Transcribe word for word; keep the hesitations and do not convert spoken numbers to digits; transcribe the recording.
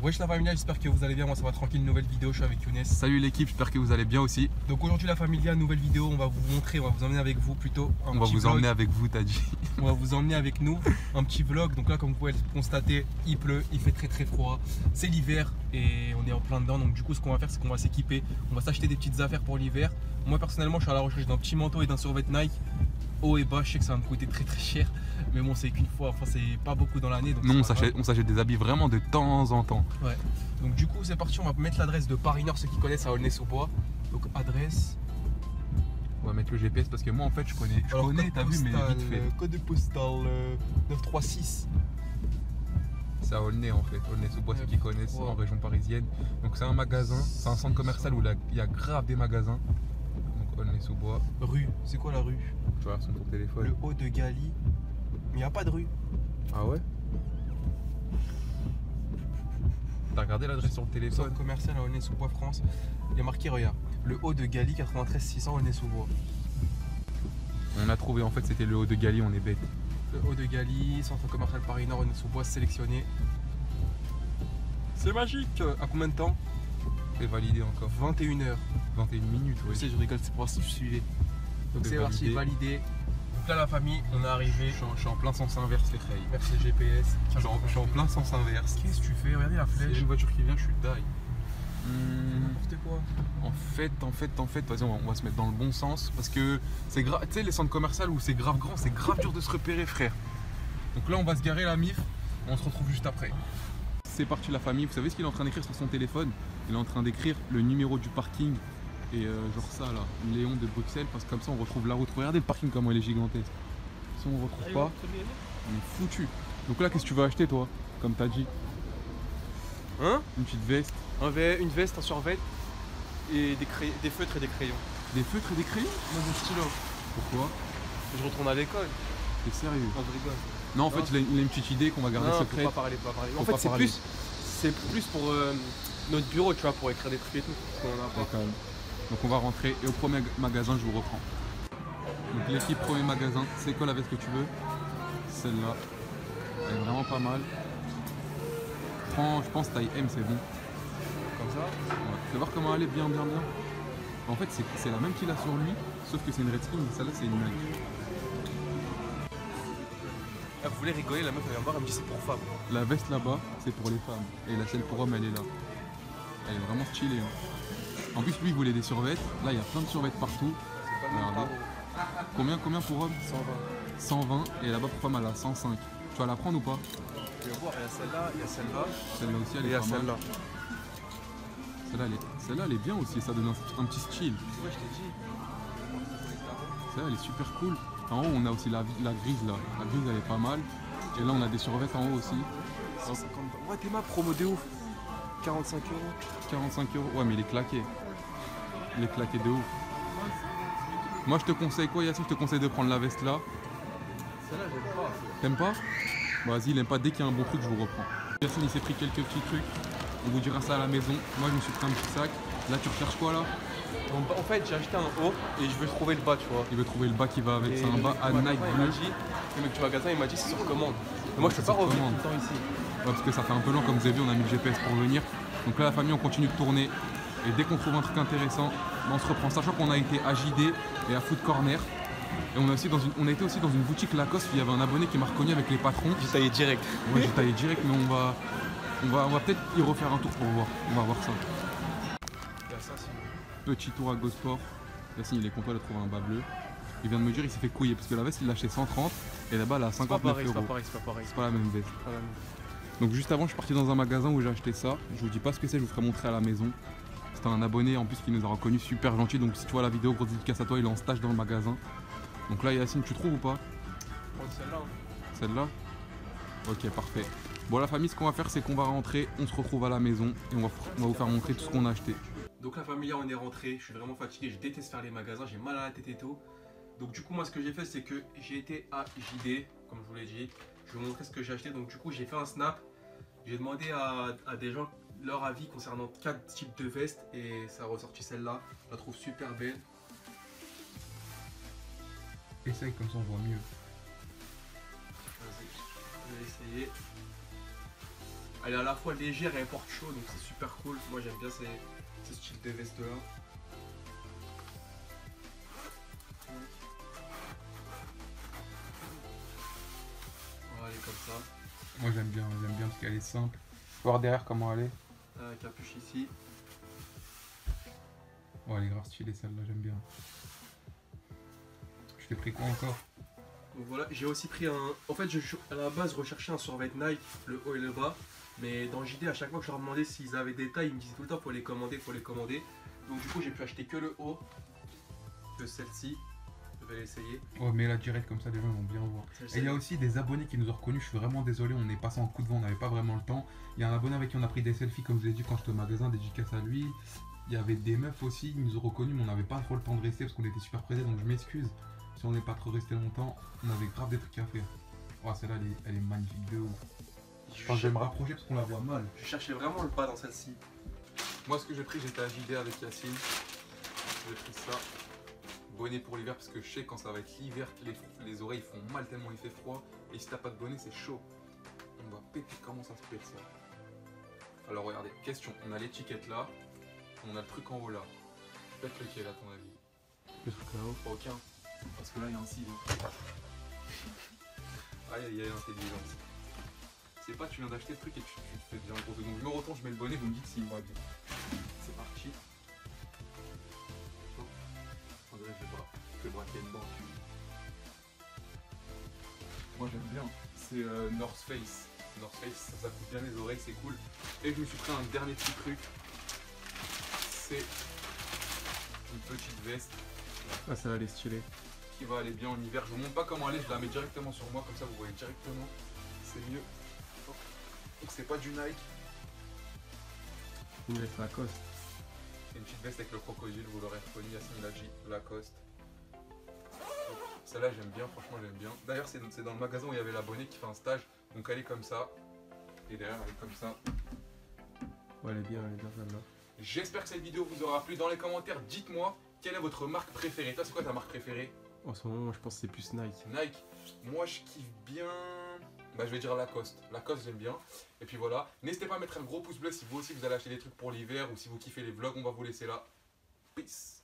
Wesh la familia, j'espère que vous allez bien, moi ça va tranquille, nouvelle vidéo, je suis avec Younes. Salut l'équipe, j'espère que vous allez bien aussi. Donc aujourd'hui la familia, nouvelle vidéo, on va vous montrer, on va vous emmener avec vous plutôt. Un on va vous vlog. emmener avec vous, t'as dit. On va vous emmener avec nous, un petit vlog. Donc là comme vous pouvez le constater, il pleut, il fait très très froid. C'est l'hiver et on est en plein dedans. Donc du coup ce qu'on va faire c'est qu'on va s'équiper, on va s'acheter des petites affaires pour l'hiver. Moi personnellement je suis à la recherche d'un petit manteau et d'un survêt Nike. Haut et bas, je sais que ça va me coûter très très cher. Mais bon c'est qu'une fois, enfin c'est pas beaucoup dans l'année. Non on s'achète, on s'achète des habits vraiment de temps en temps. Ouais. Donc du coup c'est parti, on va mettre l'adresse de Paris Nord, ceux qui connaissent à Aulnay-sous-Bois. Donc adresse. On va mettre le G P S parce que moi en fait je connais, je Alors, connais, t'as vu, mais vite fait. Euh, code postal euh, neuf trois six. C'est à Aulnay en fait, Aulnay-sous-Bois, ceux qui connaissent, ouais. En région parisienne. Donc c'est un magasin, c'est un centre commercial où il y a grave des magasins. Donc Aulnay-sous-Bois. Rue, c'est quoi la rue? Tu vois, sur ton téléphone. Le haut de Galie. Mais il n'y a pas de rue. Ah ouais? T'as regardé l'adresse sur le téléphone? Centre commercial à Aulnay-sous-Bois, France. Il y a marqué, regarde, le haut de Galie, quatre-vingt-treize six cents Aulnay-sous-Bois. On a trouvé, en fait c'était le haut de Galie, on est bête. Le haut de Galie, centre commercial Paris Nord, Aulnay-sous-Bois, sélectionné. C'est magique. À combien de temps? C'est validé encore. vingt et une heures. vingt et une minutes, oui. Je sais, je rigole, c'est pour voir si je suivais. Donc c'est parti, validé. Donc là la famille, on est arrivé. Je suis en, je suis en plein sens inverse les trails. Merci le G P S. Je suis en, je suis en plein sens inverse. Qu'est-ce que tu fais? Regardez la flèche. Il y a une voiture qui vient, je suis die. Mmh. N'importe quoi. En fait, en fait, en fait, vas-y, on, on va se mettre dans le bon sens parce que c'est grave. Tu sais, les centres commerciaux où c'est grave grand, c'est grave dur de se repérer, frère. Donc là, on va se garer la mif. On se retrouve juste après. C'est parti la famille. Vous savez ce qu'il est en train d'écrire sur son téléphone? Il est en train d'écrire le numéro du parking et euh, genre ça là, Léon de Bruxelles, parce que comme ça on retrouve la route. Regardez le parking comment il est gigantesque. Si on ne retrouve pas, on est foutu. Donc là, qu'est-ce que tu vas acheter toi? Comme t'as dit. Hein? Une petite veste. Un v... Une veste, un survêt et des, cray... des feutres et des crayons. Des feutres et des crayons? Moi des stylos. Pourquoi? Je retourne à l'école. T'es sérieux? Non, je rigole. Non, en fait, il a, il a une petite idée qu'on va garder non, secrète. Faut pas parler, faut pas parler. Faut en fait, pas c'est parler. plus, c'est plus pour euh, notre bureau, tu vois, pour écrire des trucs et tout. Parce qu'on en a pas. Quand même. Donc on va rentrer et au premier magasin, je vous reprends. Donc l'équipe premier magasin, c'est quoi la veste que tu veux? Celle-là, elle est vraiment pas mal. Prends, je pense taille M, c'est bon. Comme ça. Ouais. Tu vas voir comment elle est bien, bien, bien. En fait, c'est la même qu'il a sur lui, sauf que c'est une Redskin, mais celle-là, c'est une Nike. Ah, vous voulez rigoler, la meuf elle vient me voir, elle me dit c'est pour femmes. La veste là-bas, c'est pour les femmes. Et la celle pour hommes, elle est là. Elle est vraiment stylée. Hein. En plus, lui, il voulait des survêtements. Là, il y a plein de survêtements partout. C'est pas le même Combien, combien pour homme? cent vingt. cent vingt. Et là-bas, pour femme, elle a cent cinq. Tu vas la prendre ou pas? Je vais voir, il y a celle-là, il y a celle-là. Celle-là aussi, elle et est il y a pas mal. celle-là. Celle-là, elle, est... Celle elle est bien aussi. Ça donne un, un petit style. Ouais, je t'ai dit. Celle-là, elle est super cool. En haut, on a aussi la, la grise là. La grise, elle est pas mal. Et là, on a des survêtements en haut aussi. cent cinquante. Ouais, t'es ma promo de ouf. quarante-cinq euros. quarante-cinq euros. Ouais, mais il est claqué. Il est claqué de ouf. Moi, je te conseille quoi, Yassine? Je te conseille de prendre la veste là. Celle-là, j'aime pas. T'aimes pas? Vas-y, il aime pas. Dès qu'il y a un bon truc, je vous reprends. Yassine, il s'est pris quelques petits trucs. On vous dira ça à la maison. Moi, je me suis pris un petit sac. Là, tu recherches quoi là? En fait, j'ai acheté un haut et je veux trouver le bas, tu vois. Il veut trouver le bas qui va avec. C'est un bas à le Nike magasin, bleu. il m'a dit, le mec du magasin, il m'a dit c'est sur commande. Mais moi, je peux pas revenir tout le temps ici. Ouais, parce que ça fait un peu long, comme vous avez vu, on a mis le G P S pour venir. Donc là, la famille, on continue de tourner. Et dès qu'on trouve un truc intéressant, on se reprend. Sachant qu'on a été à J D et à Food Corner. Et on a, aussi dans une, on a été aussi dans une boutique Lacoste. Il y avait un abonné qui m'a reconnu avec les patrons. J'ai taillé direct. Ouais, j'ai taillé direct, mais on va, on va, on va peut-être y refaire un tour pour voir. On va voir ça. Il y a ça, sinon. Petit tour à GoSport. Yacine, il est content de trouver un bas bleu. Il vient de me dire il s'est fait couiller parce que la veste il l'a acheté cent trente et là-bas elle a cinquante-neuf euros. C'est pas pareil, c'est pas pareil. C'est pas la même veste. Pas la même. Donc juste avant je suis parti dans un magasin où j'ai acheté ça. Je vous dis pas ce que c'est, je vous ferai montrer à la maison. C'était un abonné en plus qui nous a reconnu, super gentil. Donc si tu vois la vidéo, grosse dédicace à toi, il est en stage dans le magasin. Donc là Yacine, tu trouves ou pas? Prends celle-là. Hein. Celle-là? Ok, parfait. Bon la famille, ce qu'on va faire c'est qu'on va rentrer, on se retrouve à la maison et on va, on va vous faire montrer tout ce qu'on a acheté. Donc la famille, on est rentré, je suis vraiment fatigué, je déteste faire les magasins, j'ai mal à la tête et tout. Donc du coup moi ce que j'ai fait c'est que j'ai été à J D, comme je vous l'ai dit. Je vais vous montrer ce que j'ai acheté. Donc du coup j'ai fait un snap. J'ai demandé à, à des gens leur avis concernant quatre types de vestes et ça a ressorti celle-là. Je la trouve super belle. Essaye comme ça on voit mieux. Vas-y, je vais essayer. Elle est à la fois légère et elle porte chaud, donc c'est super cool. Moi j'aime bien ces, ce style de veste là. Voilà, elle est comme ça. Moi j'aime bien, j'aime bien parce qu'elle est simple. Voir derrière comment elle est. La capuche ici. Oh, elle est grave stylée celle-là, j'aime bien. Je t'ai pris quoi encore? Donc voilà, j'ai aussi pris un. En fait, je, à la base, recherchais un survêt Nike, le haut et le bas. Mais dans J D, à chaque fois que je leur demandais s'ils avaient des tailles, ils me disaient tout le temps faut les commander, faut les commander. Donc du coup, j'ai pu acheter que le haut, que celle-ci. Je vais l'essayer. Oh, mais là direct comme ça, les gens vont bien voir. Et il y a aussi des abonnés qui nous ont reconnus. Je suis vraiment désolé, on est passé en coup de vent, on n'avait pas vraiment le temps. Il y a un abonné avec qui on a pris des selfies, comme je l'ai dit quand j'étais au magasin, dédicace à lui. Il y avait des meufs aussi, ils nous ont reconnus, mais on n'avait pas trop le temps de rester parce qu'on était super pressés, donc je m'excuse. Si on n'est pas trop resté longtemps, on avait grave des trucs à faire. Oh, celle-là, elle est, elle est magnifique de ouf. Enfin, je vais me rapprocher parce qu'on la voit mal. Je cherchais vraiment le bas dans celle-ci. Moi, ce que j'ai pris, j'étais à J D avec Yacine. J'ai pris ça. Bonnet pour l'hiver parce que je sais quand ça va être l'hiver, les, les oreilles font mal tellement il fait froid. Et si t'as pas de bonnet, c'est chaud. On va péter comment ça se pète ça. Alors regardez, question, on a l'étiquette là, on a le truc en haut là. Pète lequel à ton avis? Le truc là-haut. Pas aucun. Parce que là il y a un cilo. Aïe aïe aïe, intelligence. C'est pas tu viens d'acheter le truc et tu, tu te fais bien gros. Donc je me retourne, je mets le bonnet, vous me dites s'il me va bien. C'est parti. On dirait que je vais bra- je vais braquer une banque. Moi j'aime bien. C'est euh, North Face. North Face, ça, ça coûte bien les oreilles, c'est cool. Et je me suis pris un dernier petit truc. C'est une petite veste. Ah, ça va aller stylé. Qui va aller bien en hiver. Je vous montre pas comment elle est, je la mets directement sur moi, comme ça vous voyez directement. C'est mieux. Donc c'est pas du Nike. Une veste Lacoste. C'est une petite veste avec le crocodile, vous l'aurez reconnu, Yacine l'a dit, Lacoste. Celle-là j'aime bien, franchement j'aime bien. D'ailleurs c'est dans le magasin où il y avait l'abonné qui fait un stage. Donc elle est comme ça. Et derrière elle est comme ça. Ouais, elle est bien, elle est bien celle-là. J'espère que cette vidéo vous aura plu. Dans les commentaires, dites-moi quelle est votre marque préférée. Toi c'est quoi ta marque préférée? En ce moment, je pense que c'est plus Nike. Nike. Moi je kiffe bien. Bah je vais dire Lacoste. Lacoste j'aime bien. Et puis voilà. N'hésitez pas à mettre un gros pouce bleu si vous aussi vous allez acheter des trucs pour l'hiver ou si vous kiffez les vlogs. On va vous laisser là. Peace.